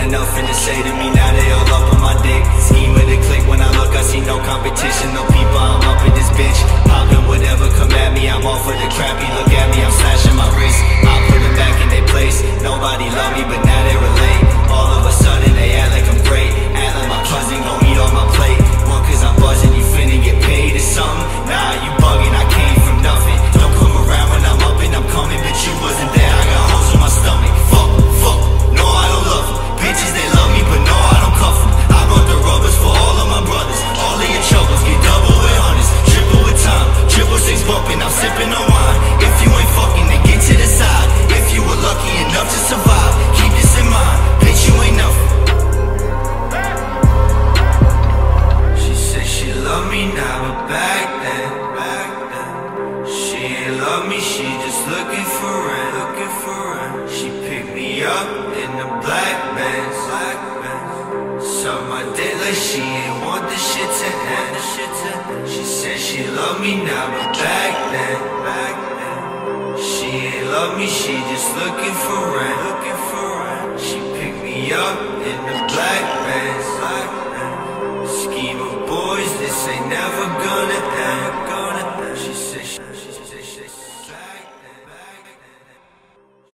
nothing to say to me, now they all up on my dick. Scheme of the click, when I look I see no competition, no people, I'm up in this bitch. Poppin' whatever come at me, I'm all for the crappy. Look at me, I'm slashing my wrist, I put them back in their place. Nobody love me, but now they relate. All of a sudden they act like I'm great, act like my cousin gon' eat on my plate. One, cause I'm buzzing, you finna get paid or something? Nah, you bugging, I came from nothing. Don't come around when I'm up and I'm coming, bitch, you wasn't there, I got holes in my stomach. Fuck, no I don't love them. Bitches they love me, but no I don't cuff them. I brought the rubbers for all of my brothers. All of your troubles get double with hundreds, triple with time, 666 bumping, I'm sipping on wine. If you ain't fucking, then get to the side. If you were lucky enough to survive, keep this in mind, bitch, you ain't nothing. She said she loved me now, but back then she ain't love me, she just looking for rent. She picked me up in the black Benz, suck my dick like she ain't want this shit to end. She said she loved me now, but back then she ain't love me, she just looking for rent. She picked me up in the black Benz. Scheme of boys, this ain't never gonna